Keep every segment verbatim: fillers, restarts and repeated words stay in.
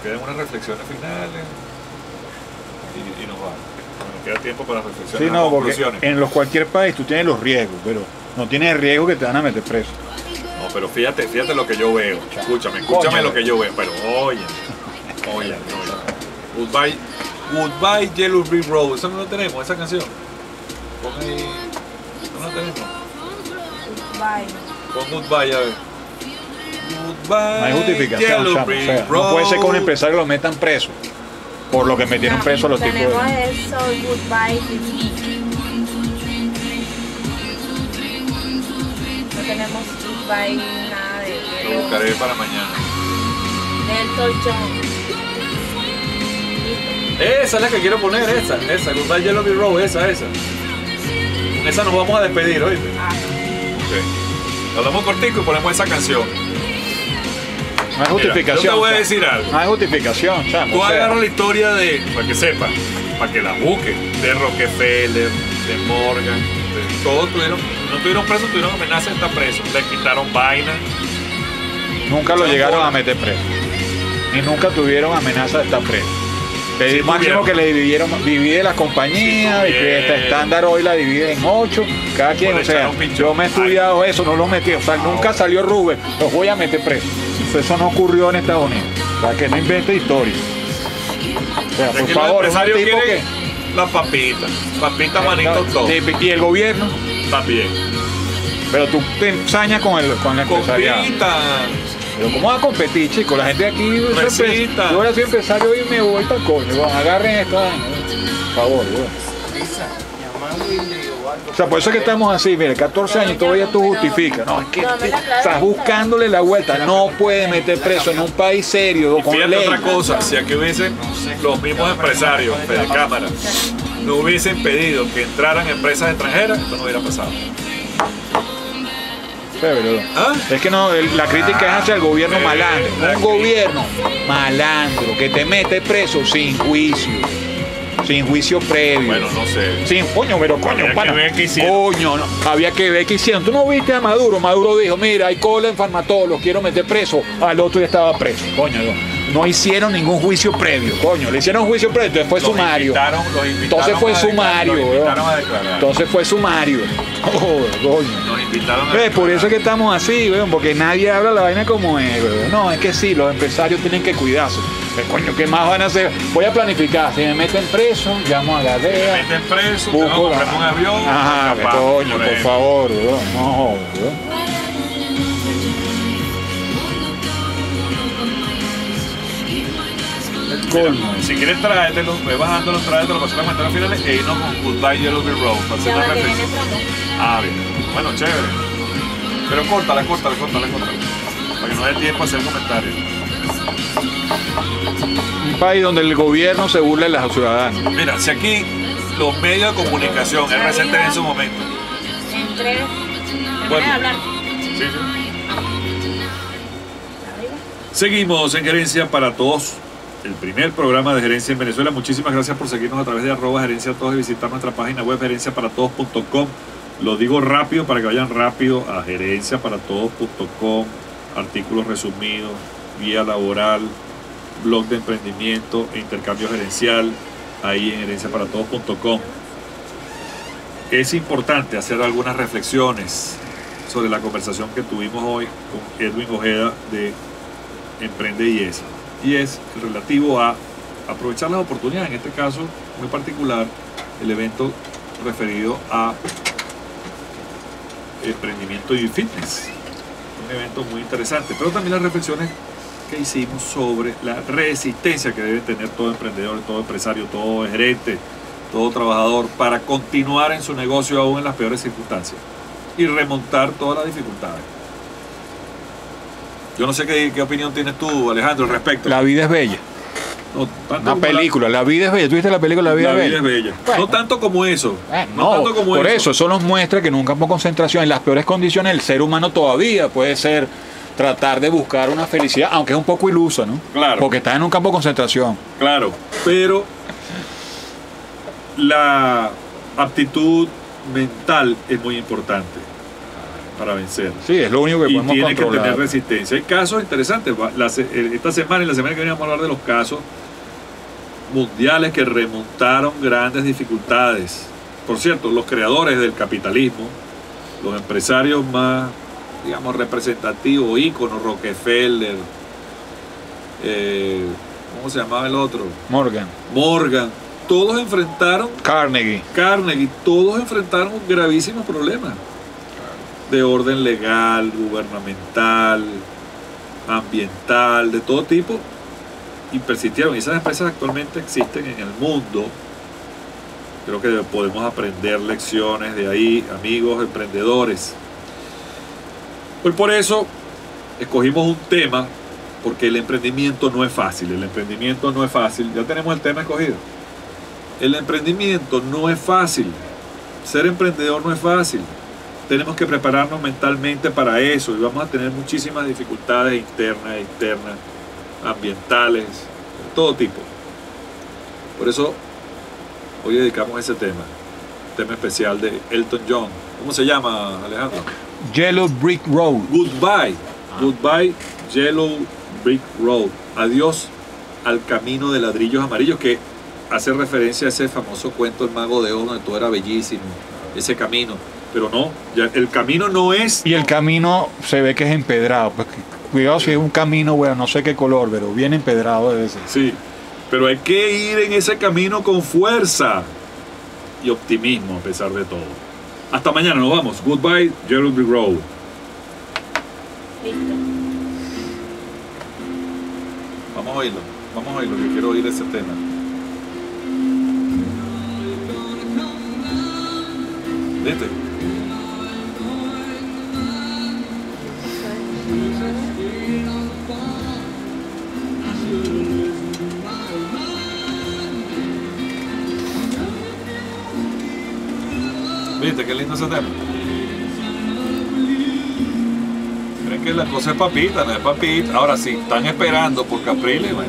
queden unas reflexiones finales y, y nos vamos. Nos queda tiempo para reflexiones. Sí, no, porque en los, cualquier país tú tienes los riesgos, pero no tienes el riesgo que te van a meter preso. No, pero fíjate, fíjate lo que yo veo. Escúchame, escúchame Coño. lo que yo veo. Pero oye, oye, oye. Goodbye, Goodbye Yellow Brick Road. Eso no lo tenemos, esa canción. Pon ahí. No lo tenemos. Goodbye. Pon Goodbye, a ver. Goodbye. No hay justificación, chamo, o sea, no puede ser que un empresario lo metan preso por lo que metieron No, preso a los tipos de... Tenemos eso, Goodbye. No tenemos Goodbye, nada de... Lo buscaré para mañana. Elton John. Esa es la que quiero poner, esa, esa, Goodbye Yellow Brick Road, esa, esa. Con esa nos vamos a despedir, ¿oíste? Ah. Ok. Hablamos cortico y ponemos esa canción. No hay justificación. Mira, yo te voy a decir algo. No hay justificación, chamo. Tú o sea, agarras la historia de, para que sepas, para que la busques, de Rockefeller, de Morgan, de todos tuvieron, no tuvieron presos, tuvieron amenaza de estar presos, le quitaron vaina. Nunca lo llegaron a meter preso. Ni nunca tuvieron amenaza de estar preso. El Sí máximo tuvieron. que le dividieron, divide la compañía, Sí y que esta tuvieron. estándar hoy la divide en ocho, cada quien, Por o sea, echar un pinchón. yo me he estudiado eso, no lo metí, o sea, No. nunca salió Rubén, los voy a meter preso. Eso no ocurrió en Estados Unidos, o sea, que no invente historia. O sea, Es por que favor, los es un empresarios tipo quieren que... la papita, papita manito todo, Y el gobierno, también. pero tú te ensañas con el, con el empresariado. Compita. Pero ¿cómo va a competir, chicos? La gente de aquí... eso es Recita. empresa- Yo ahora soy empresario y me voy para el coño. Bueno, agarren esto. Por favor, bueno. O sea, por eso es que estamos así, mire, catorce años y todavía tú justificas. No, es que No, me la aclaro. estás buscándole la vuelta. No puede meter preso en un país serio, con Fíjate ley. otra cosa, si aquí hubiesen los mismos empresarios de cámara no hubiesen pedido que entraran empresas extranjeras, esto no hubiera pasado. Chévere, ¿no? ¿Ah? Es que no, el- la crítica es hacia el gobierno Eh, malandro. la Un gobierno malandro que te mete preso sin juicio. Sin juicio previo. Bueno, no sé. Sin coño, pero coño, Había que pana. ver qué hicieron. Coño, no, había que ver qué hicieron. Tú no viste a Maduro. Maduro dijo, mira, hay cola en Farmatodo, los quiero meter preso. Al otro ya estaba preso. Coño, no, no hicieron ningún juicio previo. Coño, le hicieron un juicio previo, entonces fue Los sumario. invitaron- los invitaron Entonces fue a declarar, sumario, los weón. invitaron a declarar. Entonces fue sumario. Oh, coño. Nos invitaron a Ve, por eso es que declarar. estamos así, weón, porque nadie habla la vaina como es, weón. No, es que sí, los empresarios tienen que cuidarse. Pues, coño, ¿qué más van a hacer? Voy a planificar. Si me meten preso, llamo a la D E A. Me meten preso, Busco tengo que la- comprar un avión. Ajá, escapamos, coño, por por ejemplo. favor, weón. No, weón. Coño. Si quieres tráetelo, ve bajándolo, tráetelo para hacer los comentarios finales e irnos con Goodbye Yellow Brick Road para hacer Ya una va, que viene reflexión. promo. Ah, bien. Bueno, chévere. Pero córtala, córtala, córtala, córtala. Para que no dé tiempo a hacer comentarios. Un país donde el gobierno se burla de los ciudadanos. Mira, si aquí los medios de comunicación, R C T en su momento. En tres. ¿Me Bueno. van a hablar? Sí, sí. Arriba. Seguimos en Gerencia para Todos, el primer programa de gerencia en Venezuela. Muchísimas gracias por seguirnos a través de arroba gerencia todos y visitar nuestra página web gerencia para todos punto com. Lo digo rápido para que vayan rápido a gerencia para todos punto com, artículos resumidos, guía laboral, blog de emprendimiento e intercambio gerencial, ahí en gerencia para todos punto com. Es importante hacer algunas reflexiones sobre la conversación que tuvimos hoy con Edwin Ojeda de Emprende I E S. Y es relativo a aprovechar las oportunidades, en este caso muy particular, el evento referido a emprendimiento y fitness. Un evento muy interesante, pero también las reflexiones que hicimos sobre la resistencia que debe tener todo emprendedor, todo empresario, todo gerente, todo trabajador para continuar en su negocio aún en las peores circunstancias y remontar todas las dificultades. Yo no sé qué, qué opinión tienes tú, Alejandro, al respecto. La vida es bella. No, tanto Una como la- película, la vida es bella. ¿Tú viste la película La vida, La es vida bella? es bella. Bueno. No tanto como eso. Eh, no, no, tanto como por eso. eso, eso nos muestra que en un campo de concentración, en las peores condiciones, el ser humano todavía puede ser tratar de buscar una felicidad, aunque es un poco ilusa, ¿no? Claro. Porque está en un campo de concentración. Claro, pero la aptitud mental es muy importante. para vencer. Sí, es lo único que Y podemos tiene que controlar. tener resistencia. Hay casos interesantes. Va- la se- el- esta semana y la semana que viene vamos a hablar de los casos mundiales que remontaron grandes dificultades. Por cierto, los creadores del capitalismo, los empresarios más, digamos, representativos, íconos, Rockefeller, eh, ¿cómo se llamaba el otro? Morgan, Morgan, todos enfrentaron, Carnegie. Carnegie, todos enfrentaron gravísimos problemas de orden legal, gubernamental, ambiental, de todo tipo, y persistieron. Y esas empresas actualmente existen en el mundo. Creo que podemos aprender lecciones de ahí, amigos emprendedores. Pues por eso escogimos un tema, porque el emprendimiento no es fácil. El emprendimiento no es fácil. Ya tenemos el tema escogido. El emprendimiento no es fácil. Ser emprendedor no es fácil. Tenemos que prepararnos mentalmente para eso y vamos a tener muchísimas dificultades internas, externas, ambientales, de todo tipo. Por eso hoy dedicamos ese tema, tema especial de Elton John. ¿Cómo se llama, Alejandro? Yellow Brick Road. Goodbye, goodbye Yellow Brick Road. Adiós al camino de ladrillos amarillos, que hace referencia a ese famoso cuento El Mago de Oz, donde todo era bellísimo, ese camino. Pero no, ya el camino no es... Y el camino se ve que es empedrado. Pues, cuidado si es un camino, bueno, no sé qué color, pero bien empedrado debe ser. Sí, pero hay que ir en ese camino con fuerza y optimismo a pesar de todo. Hasta mañana, nos vamos. Goodbye, Yellow Brick Road. Listo. Vamos a oírlo, vamos a oírlo, que quiero oír ese tema. ¿Viste? ¿Viste qué lindo ese tema? Creen que la cosa es papita, no es papita. Ahora sí, están esperando por Capriles, bueno.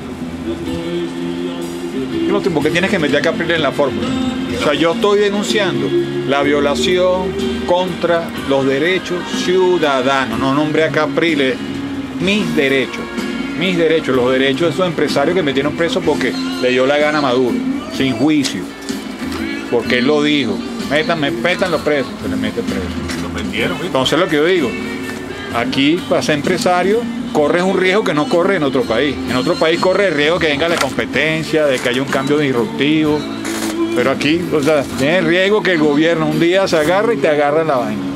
Porque tienes que meter a Capriles en la fórmula. O sea, yo estoy denunciando la violación contra los derechos ciudadanos. No nombré a Capriles, mis derechos. Mis derechos, los derechos de esos empresarios que metieron presos porque le dio la gana a Maduro, sin juicio. Porque él lo dijo. Métanme, metan los presos, se les mete preso. Lo metieron, ¿viste? Entonces lo que yo digo, aquí para ser empresario corres un riesgo que no corre en otro país. En otro país corre el riesgo que venga la competencia, de que haya un cambio disruptivo. Pero aquí, o sea, tienes el riesgo que el gobierno un día se agarre y te agarra la vaina.